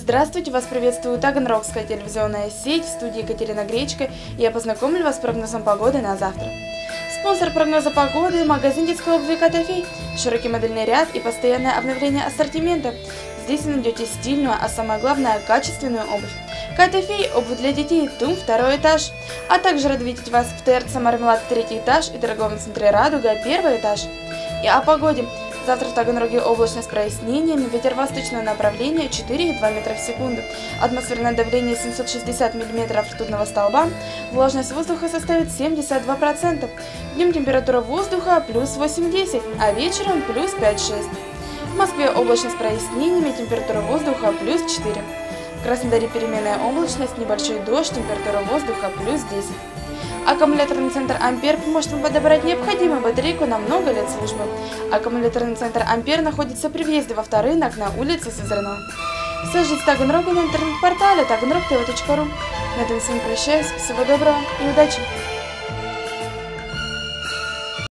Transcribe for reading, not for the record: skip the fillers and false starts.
Здравствуйте, вас приветствует Таганрогская телевизионная сеть, в студии Екатерина Гречка, и я познакомлю вас с прогнозом погоды на завтра. Спонсор прогноза погоды – магазин детской обуви «Котофей», широкий модельный ряд и постоянное обновление ассортимента. Здесь вы найдете стильную, а самое главное – качественную обувь. «Котофей» – обувь для детей, ТУМ, 2 этаж. А также рад видеть вас в ТРЦ «Мармелад», 3 этаж и торговом центре «Радуга», 1 этаж. И о погоде. Завтра в Таганроге облачно с прояснениями, ветер восточного направления 4,2 метра в секунду, атмосферное давление 760 мм ртутного столба, влажность воздуха составит 72%, днем температура воздуха плюс 8-10, а вечером плюс 5-6. В Москве облачно с прояснениями, температура воздуха плюс 4. В Краснодаре переменная облачность, небольшой дождь, температура воздуха плюс 10. Аккумуляторный центр «Ампер» поможет вам подобрать необходимую батарейку на много лет службы. Аккумуляторный центр «Ампер» находится при въезде во авторынок на улице Сызрано. Свяжитесь с Таганрогом на интернет-портале taganrogtv.ru. На этом с вами прощаюсь. Всего доброго и удачи!